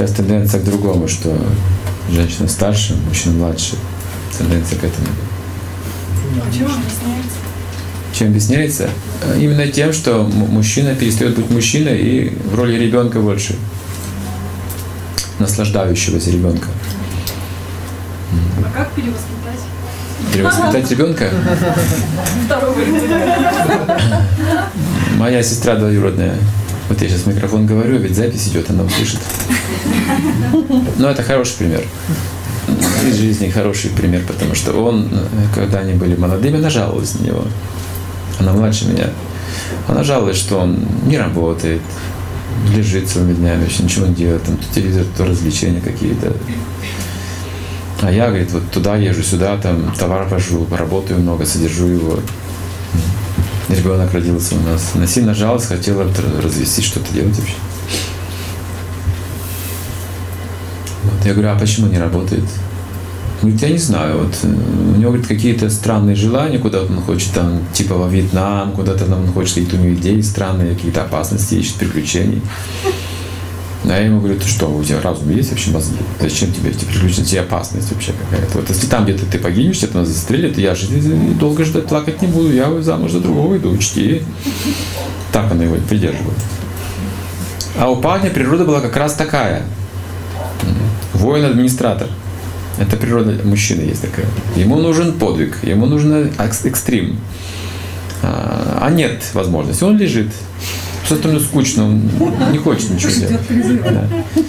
Сейчас тенденция к другому, что женщина старше, мужчина младше. Тенденция к этому. Чем объясняется? Чем объясняется? Именно тем, что мужчина перестает быть мужчиной и в роли ребенка больше. Наслаждающегося ребенка. А как перевоспитать? Перевоспитать ребенка? Второго ребенка. Моя сестра двоюродная. Вот я сейчас в микрофон говорю, ведь запись идет, она услышит. Но это хороший пример. Из жизни хороший пример, потому что он, когда они были молодыми, она жаловалась на него. Она младше меня. Она жаловалась, что он не работает, лежит целыми днями, вообще ничего не делает, там то телевизор, то развлечения какие-то. А я, говорит, вот туда езжу, сюда, там товар вожу, работаю много, содержу его. Ребенок родился у нас. Она сильно жалась, хотела развестись, что-то делать вообще. Вот. Я говорю, а почему не работает? Говорит, я не знаю. Вот, у него, говорит, какие-то странные желания, куда-то он хочет, там, типа во Вьетнам, куда-то там он хочет, какие-то у него идеи странные, какие-то опасности, ищет приключений. А я ему говорю, ты что, у тебя разум есть вообще мозги? Зачем тебе эти приключения, тебе опасность вообще какая-то? Вот если там где-то ты погибнешь, тебя нас застрелят, я же долго ждать, плакать не буду, я замуж за другого иду, учти. Так она его придерживает. А у парня природа была как раз такая. Воин-администратор. Это природа мужчины есть такая. Ему нужен подвиг, ему нужен экстрим. А нет возможности, он лежит. Все остальное скучно, он не хочет ничего делать. Да.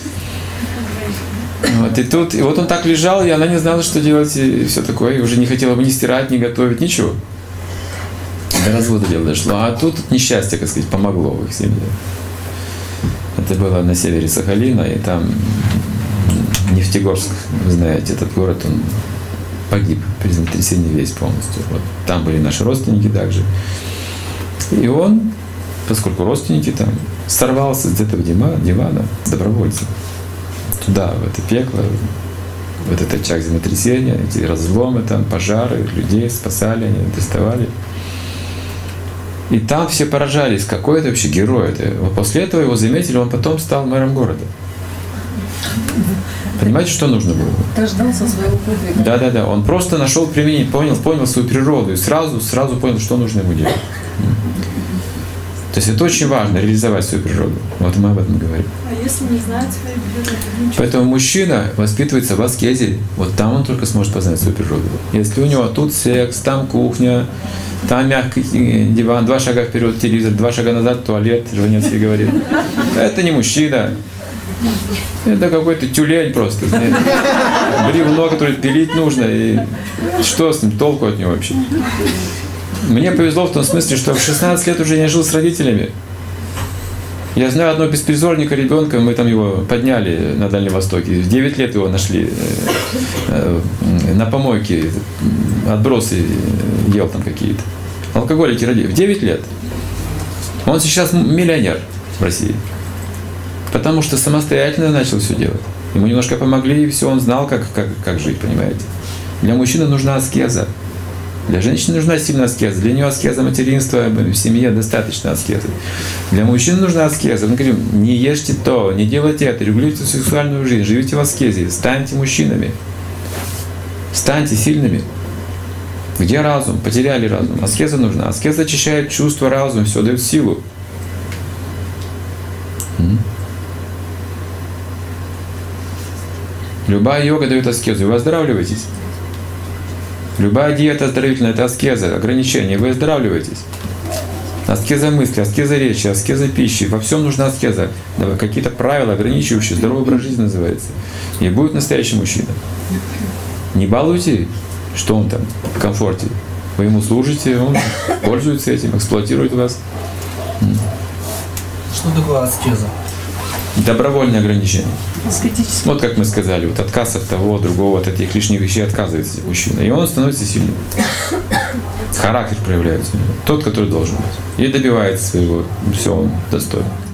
Вот, и вот он так лежал, и она не знала, что делать, и все такое, и уже не хотела бы ни стирать, ни готовить, ничего. До развода дело дошло. А тут несчастье, как сказать, помогло в их семье. Это было на севере Сахалина, и там Нефтегорск, вы знаете, этот город, он погиб при землетрясении весь полностью. Вот там были наши родственники также. И он, поскольку родственники там, сорвался с этого дивана добровольцем туда, в это пекло, в этот очаг землетрясения, эти разломы, там, пожары, людей спасали, они доставали. И там все поражались, какой это вообще герой. Вот после этого его заметили, он потом стал мэром города. Понимаете, что нужно было? Дождался своего подвига. Да. Он просто нашел применение, понял свою природу и сразу понял, что нужно ему делать. То есть это очень важно, реализовать свою природу. Вот мы об этом говорим. А если не знает свою природу? Поэтому мужчина воспитывается в аскезе. Вот там он только сможет познать свою природу. Если у него тут секс, там кухня, там мягкий диван, 2 шага вперед телевизор, 2 шага назад туалет, Жванецкий говорит. Это не мужчина. Это какой-то тюлень просто. Бревно, которое пилить нужно. И что с ним, толку от него вообще? Мне повезло в том смысле, что в 16 лет уже я жил с родителями. Я знаю одного беспризорника ребенка, мы там его подняли на Дальнем Востоке. В 9 лет его нашли на помойке, отбросы ел там какие-то. Алкоголики родили. В 9 лет. Он сейчас миллионер в России. Потому что самостоятельно начал все делать. Ему немножко помогли, и все, он знал, как жить, понимаете. Для мужчины нужна аскеза. Для женщины нужна сильная аскеза. Для нее аскеза материнства, в семье достаточно аскезы. Для мужчин нужна аскеза. Мы говорим, не ешьте то, не делайте это, регулируйте сексуальную жизнь, живите в аскезе, станьте мужчинами. Станьте сильными. Где разум? Потеряли разум. Аскеза нужна. Аскеза очищает чувства, разум, все дает силу. Любая йога дает аскезу, и вы оздоравливаетесь. Любая диета оздоровительная – это аскеза, ограничения, вы оздоравливаетесь. Аскеза мысли, аскеза речи, аскеза пищи. Во всем нужна аскеза. Какие-то правила, ограничивающие, здоровый образ жизни называется. И будет настоящий мужчина. Не балуйте, что он там в комфорте. Вы ему служите, он пользуется этим, эксплуатирует вас. Что такое аскеза? Добровольное ограничение. Аскетически. Вот как мы сказали, вот отказ от того, другого, от этих лишних вещей отказывается мужчина. И он становится сильным. Характер проявляется. Тот, который должен быть. И добивается своего. Все, он достоин.